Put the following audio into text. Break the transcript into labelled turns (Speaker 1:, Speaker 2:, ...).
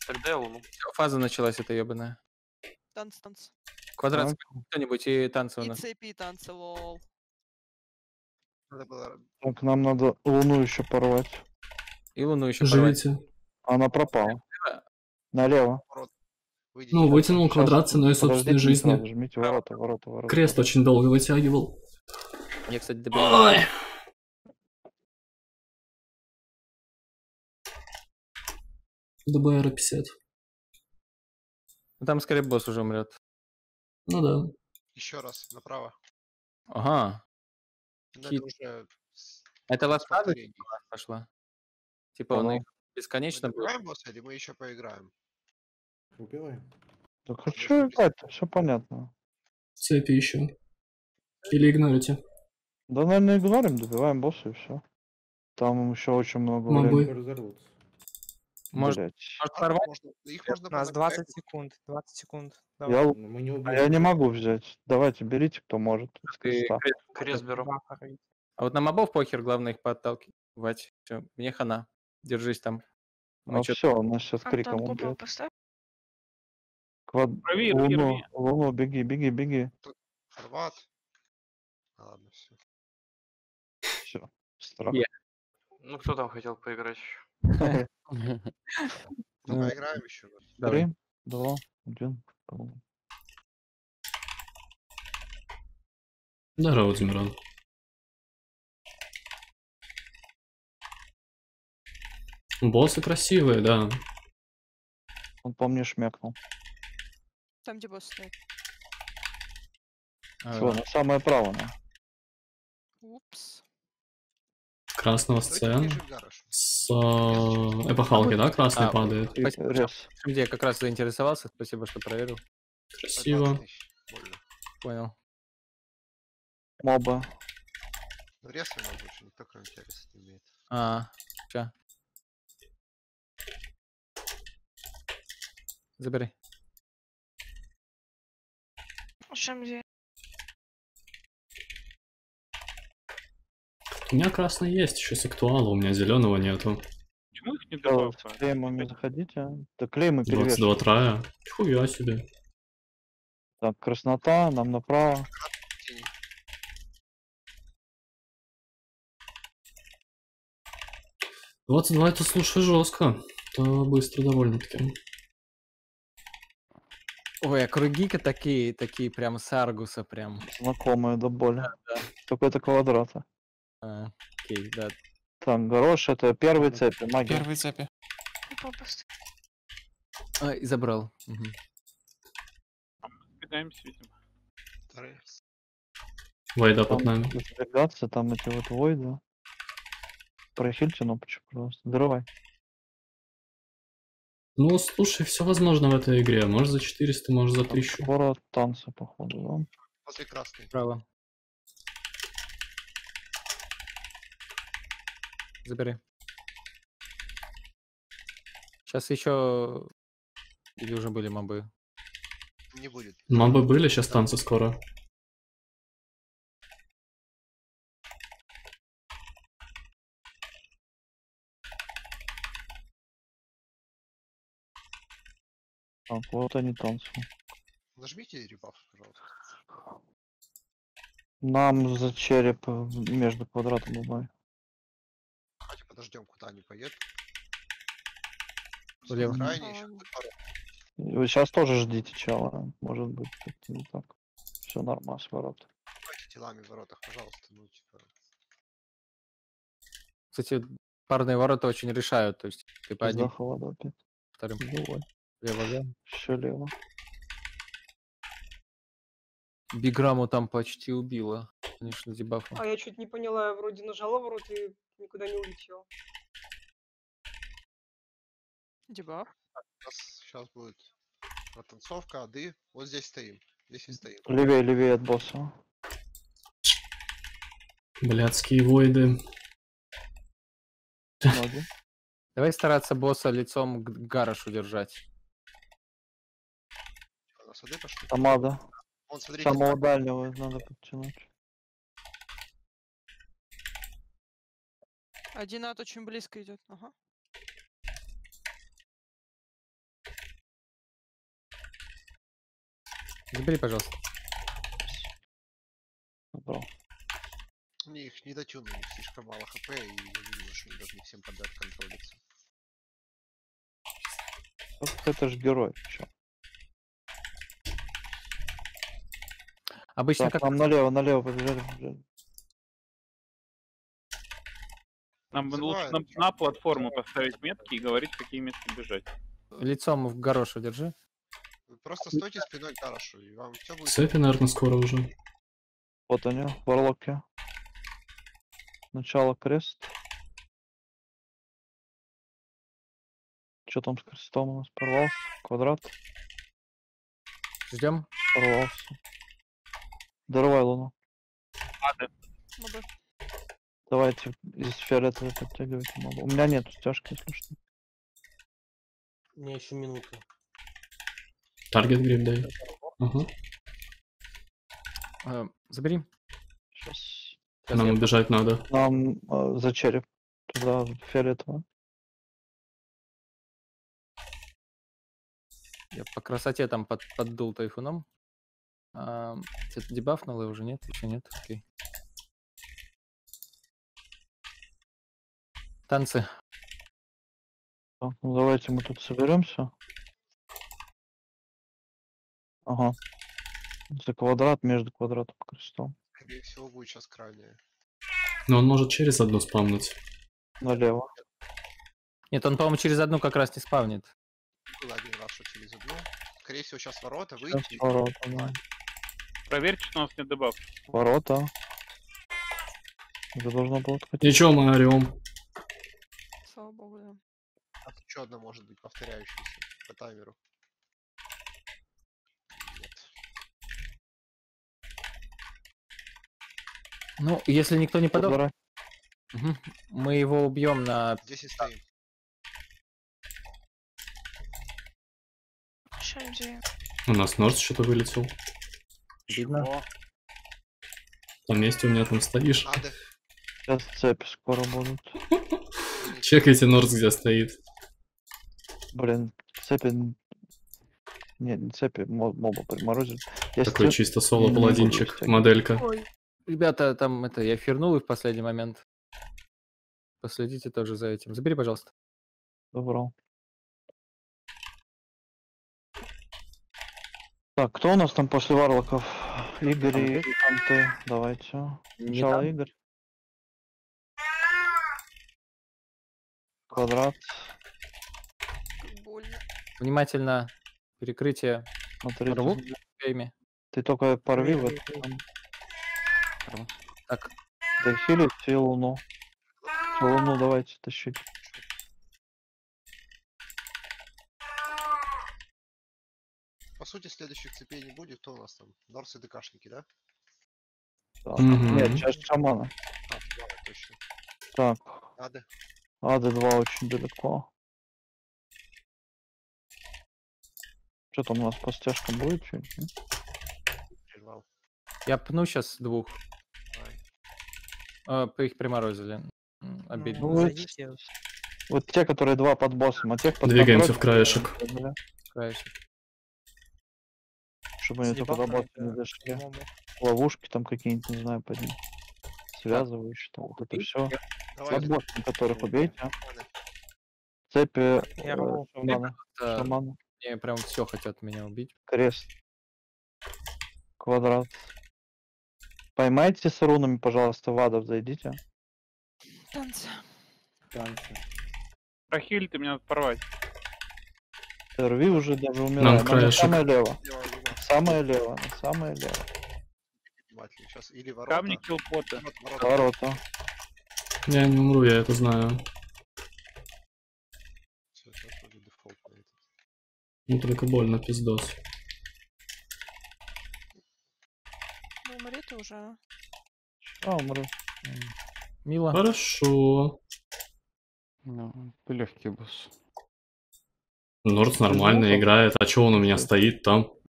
Speaker 1: Тогда я луну.
Speaker 2: Фаза началась эта ебаная.
Speaker 3: Танц.
Speaker 2: Квадрат
Speaker 4: Так,
Speaker 2: кто-нибудь и танцы у
Speaker 3: И
Speaker 2: нас.
Speaker 3: цепи, и танцы, лол.
Speaker 5: Надо было...
Speaker 4: так, нам надо Луну еще порвать.
Speaker 2: И луну еще порвать.
Speaker 6: Живите.
Speaker 4: Она пропала. Налево.
Speaker 5: Выйдите.
Speaker 6: Ну, вытянул
Speaker 4: Сейчас,
Speaker 6: квадрат ценой собственной
Speaker 4: подождите, не
Speaker 6: жизни.
Speaker 4: сразу жмите ворота.
Speaker 6: Крест очень долго вытягивал.
Speaker 2: Я, кстати, добивал.
Speaker 6: Ой. ДБР 50.
Speaker 2: Ну, там скорее босс уже умрет.
Speaker 6: Ну да.
Speaker 5: Еще раз, направо.
Speaker 2: Ага.
Speaker 5: Но
Speaker 2: Хит.
Speaker 5: это уже...
Speaker 2: Это ласт фаза
Speaker 5: повторений.
Speaker 2: пошла. Типа он
Speaker 4: Ага.
Speaker 2: их бесконечно
Speaker 5: Мы
Speaker 2: будет.
Speaker 5: добиваем босса или мы еще поиграем?
Speaker 7: Убиваем.
Speaker 4: Так хочу играть-то, все понятно.
Speaker 6: Цепи еще. Или игнорите.
Speaker 4: Да, наверное, игнорим, добиваем босса и все. Там еще очень много
Speaker 6: Мобы.
Speaker 4: времени.
Speaker 7: Только разорвутся.
Speaker 2: Может,
Speaker 4: Блять.
Speaker 2: порвать?
Speaker 5: Их можно
Speaker 8: У нас
Speaker 5: понакать.
Speaker 8: 20 секунд. 20 секунд. Давай.
Speaker 4: Я...
Speaker 7: Но мы не убьем.
Speaker 4: я не могу взять. Давайте, берите, кто может. Из
Speaker 2: Ты
Speaker 4: креста.
Speaker 1: Крест беру.
Speaker 8: Бахарить.
Speaker 2: А вот на мобов похер, главное их подталкивать. Всё, мне хана. Держись там. Мы
Speaker 4: А
Speaker 2: чё-
Speaker 4: все, он нас сейчас криком
Speaker 9: Антон, купол
Speaker 4: убьет.
Speaker 9: поставь.
Speaker 4: Луну, беги.
Speaker 5: Хорват. Ладно, все.
Speaker 4: Все. Страх.
Speaker 2: Я.
Speaker 1: Ну, кто там хотел поиграть?
Speaker 5: Ну,
Speaker 2: Ну,
Speaker 5: поиграем еще.
Speaker 2: давай.
Speaker 4: 3, 2, 1.
Speaker 6: Здорово, Тимиран. Боссы красивые, да.
Speaker 4: Он по мне шмякнул.
Speaker 3: Там, где босс стоит.
Speaker 4: Все, на самое право. На.
Speaker 3: Упс.
Speaker 6: Красного
Speaker 5: Стойте
Speaker 6: сцен.
Speaker 5: ближе к Гарашу.
Speaker 6: С эпохалки, да, красный
Speaker 2: А,
Speaker 6: падает.
Speaker 4: И
Speaker 2: Спасибо.
Speaker 4: рез.
Speaker 2: Где я как раз заинтересовался. Спасибо, что проверил.
Speaker 6: Красиво.
Speaker 5: 20 тысяч. Больно.
Speaker 2: Понял.
Speaker 4: Моба.
Speaker 5: Ну, рез у нас больше никто, кроме тебя, рез не имеет.
Speaker 2: Ща. Забери.
Speaker 9: Чем где?
Speaker 6: У меня красный есть, еще с актуала, у меня зеленого нету.
Speaker 1: Почему их не
Speaker 4: С
Speaker 1: добавят?
Speaker 4: клеймами заходите. Да клеймы
Speaker 6: 22
Speaker 4: перевешивают.
Speaker 6: трая. Хуя себе.
Speaker 4: Так, краснота, нам направо.
Speaker 5: Тени.
Speaker 6: 22 это, слушай, жестко. Это быстро довольно-таки.
Speaker 2: Ой, а круги-ка такие прям с Аргуса прям.
Speaker 4: Знакомые до боли.
Speaker 2: Да.
Speaker 4: Только это квадрата.
Speaker 2: Окей, да.
Speaker 4: Так, горош, это первые цепи, магия.
Speaker 8: Первые цепи.
Speaker 9: Купол поставь.
Speaker 2: Ай, забрал. Мгм.
Speaker 1: Кидаемся, видимо.
Speaker 5: Вторые.
Speaker 6: Вайда
Speaker 4: Там
Speaker 6: под нами.
Speaker 4: сдвигаться, там эти вот войды. Прохильте кнопочку, пожалуйста. Давай.
Speaker 6: Ну, слушай, все возможно в этой игре. Может за 400, может за 1000.
Speaker 4: Скоро танцы, походу, да?
Speaker 5: После красной.
Speaker 2: Право. Забери. Сейчас еще... Или уже были мобы?
Speaker 5: Не будет.
Speaker 6: Мабы были, сейчас танцы скоро.
Speaker 4: Так, вот они танцы.
Speaker 5: Нажмите ребаф, пожалуйста.
Speaker 4: Нам за череп между квадратом и мной.
Speaker 5: Давайте подождем, куда они поедут.
Speaker 2: Влево.
Speaker 5: Крайне еще
Speaker 3: Ладно.
Speaker 5: будет пару.
Speaker 4: Вы сейчас тоже ждите чела. Может быть, как-то не так. Все нормально с ворот.
Speaker 5: Давайте телами в воротах, пожалуйста. Ну, типа.
Speaker 2: Кстати, парные ворота очень решают. То есть ты по одним,
Speaker 4: Пизда холода опять.
Speaker 2: вторым,
Speaker 4: Давай.
Speaker 2: лево, да?
Speaker 4: Все лево.
Speaker 2: Биграмму там почти убило. Конечно, дебафом.
Speaker 10: А я чуть не поняла, я вроде нажала ворот и никуда не улетела.
Speaker 3: Дебаф.
Speaker 5: У нас сейчас будет протанцовка, ады. Вот здесь стоим. Здесь и стоим.
Speaker 4: Левее от босса.
Speaker 6: Блядские войды.
Speaker 4: Ноги.
Speaker 2: Давай стараться босса лицом к Гарашу держать.
Speaker 5: У нас ады пошли.
Speaker 4: Тамада.
Speaker 5: Вон, смотрите.
Speaker 4: Самого дальнего надо подтянуть.
Speaker 3: Один ад очень близко идет. Ага.
Speaker 2: Забери, пожалуйста.
Speaker 4: Забрал.
Speaker 5: Мне их не дотюнул, у них слишком мало хп, и я не видел, что они должны всем подряд контролиться.
Speaker 4: Это же герой. Чё?
Speaker 2: Обычно
Speaker 4: Так,
Speaker 2: как...
Speaker 4: нам налево побежали.
Speaker 1: Нам бы лучше
Speaker 5: Называют.
Speaker 1: на платформу поставить метки и говорить, в какие метки бежать.
Speaker 2: Лицом в горошу держи.
Speaker 5: Вы просто стойте спиной к Тарашу, и вам все будет...
Speaker 6: Цепи, наверное, скоро уже.
Speaker 4: Вот они, варлоки. Начало крест. Что там с крестом у нас? Порвался? Квадрат?
Speaker 2: Ждем.
Speaker 4: Порвался. Дорвай луну.
Speaker 3: Моби.
Speaker 4: Давайте из фиолетовой подтягивайте мобу. У меня нет стяжки, если что.
Speaker 7: У меня еще минута.
Speaker 6: Таргет гриб дай. Ага.
Speaker 2: Забери.
Speaker 4: Сейчас.
Speaker 6: Нам убежать надо.
Speaker 4: Нам за череп. Туда фиолетово.
Speaker 2: Я по красоте там поддул тайфуном. Ты дебафнул и уже нет? Еще нет? Окей. Танцы.
Speaker 4: Так, ну давайте мы тут соберемся. Ага. За квадрат между квадратом и крестом.
Speaker 5: Скорее всего, будет сейчас крайняя.
Speaker 6: Но он может через одну спамнуть.
Speaker 4: Налево.
Speaker 2: Нет, он, по-моему, через одну как раз не спавнит.
Speaker 5: Было один раз, что через одну. Скорее всего, сейчас ворота,
Speaker 4: Сейчас
Speaker 5: выйти.
Speaker 4: ворота, да.
Speaker 1: Проверьте, что у нас нет дебаф.
Speaker 4: Ворота. Это должно было отходить.
Speaker 6: И чё мы орем?
Speaker 3: Слава богу, да.
Speaker 5: А тут еще одна может быть повторяющаяся по таймеру. Нет.
Speaker 2: Ну, если никто не подал,
Speaker 4: Квадрат.
Speaker 2: мы его убьем на...
Speaker 5: Здесь и стоим.
Speaker 9: Шамзи.
Speaker 6: У нас Норд что-то вылетел.
Speaker 2: Видно.
Speaker 6: Там месте у меня там стоишь.
Speaker 5: Надо.
Speaker 4: Сейчас цепи скоро будут.
Speaker 6: Чекайте Норд, где стоит.
Speaker 4: Блин, цепи... Нет, не цепи, моба приморозили. Есть
Speaker 6: Такой
Speaker 4: цепь-
Speaker 6: чисто
Speaker 4: не буду
Speaker 6: соло-паладинчик.
Speaker 4: стягивать.
Speaker 6: Моделька.
Speaker 2: Ребята, там это, я фернул их в последний момент. Последите тоже за этим. Забери, пожалуйста.
Speaker 4: Добро. Так, кто у нас там после варлоков? Игорь и Анты. Давайте.
Speaker 2: Не
Speaker 4: Сначала
Speaker 2: там.
Speaker 4: Игорь. Квадрат.
Speaker 3: Как больно.
Speaker 2: Внимательно. Перекрытие
Speaker 4: Смотри,
Speaker 2: рву
Speaker 4: ты,
Speaker 2: своими.
Speaker 4: ты только порви в
Speaker 8: Рви,
Speaker 4: это.
Speaker 2: Рву. Так,
Speaker 4: Дохилить и луну. Луну давайте тащить.
Speaker 5: По сути, следующих цепей не будет. Кто у нас там? Норс и ДКшники, да?
Speaker 4: Да.
Speaker 6: Мгм.
Speaker 4: Нет, часть шамана.
Speaker 5: А, да, точно.
Speaker 4: Так,
Speaker 5: Надо.
Speaker 4: АД2 очень далеко. Что там у нас по стяжкам будет что-нибудь? нет?
Speaker 5: Прервал.
Speaker 2: я пну сейчас двух.
Speaker 5: Давай.
Speaker 2: Их приморозили. Обидно.
Speaker 4: Ну,
Speaker 8: зайдите.
Speaker 4: Вот те, которые два под боссом, а тех под
Speaker 6: Двигаемся
Speaker 4: контролем,
Speaker 6: в краешек.
Speaker 4: да,
Speaker 2: Краешек.
Speaker 4: чтобы они только до босса не дошли.
Speaker 8: По-моему.
Speaker 4: Ловушки там какие-нибудь, не знаю, под ним. Связывающие там, вот это все.
Speaker 5: Давай.
Speaker 4: Под боссом, которых убейте.
Speaker 5: Надо.
Speaker 4: Цепи
Speaker 8: Я рву.
Speaker 4: шамана.
Speaker 2: Это
Speaker 4: Шамана.
Speaker 2: Мне прям все хотят меня убить.
Speaker 4: Крест. Квадрат. Поймайте с рунами, пожалуйста, в адов зайдите.
Speaker 3: Танцы.
Speaker 1: Прохиль, ты меня надо порвать.
Speaker 4: Рви уже даже умирает.
Speaker 6: краешек.
Speaker 4: Самое лево.
Speaker 5: Лево, лево.
Speaker 4: Самое лево. На самое лево.
Speaker 5: Внимательно. Сейчас или ворота.
Speaker 1: Камни, киллпоты.
Speaker 5: Вот ворота.
Speaker 4: Ворота.
Speaker 6: Я не умру, я это знаю.
Speaker 5: Всё, сейчас вроде дефолт на этот.
Speaker 6: Ну только больно, пиздос.
Speaker 3: Ну, умри ты уже.
Speaker 4: А, умру.
Speaker 2: Мило.
Speaker 6: Хорошо.
Speaker 2: Ну, легкий босс.
Speaker 6: Норд нормально играет. А чё он у меня стоит там?